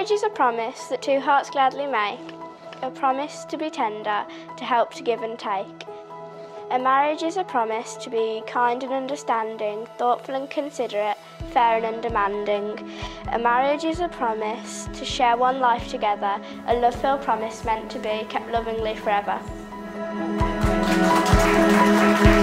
marriage is a promise that two hearts gladly make, a promise to be tender, to help to give and take. A marriage is a promise to be kind and understanding, thoughtful and considerate, fair and undemanding. A marriage is a promise to share one life together, a love-filled promise meant to be kept lovingly forever.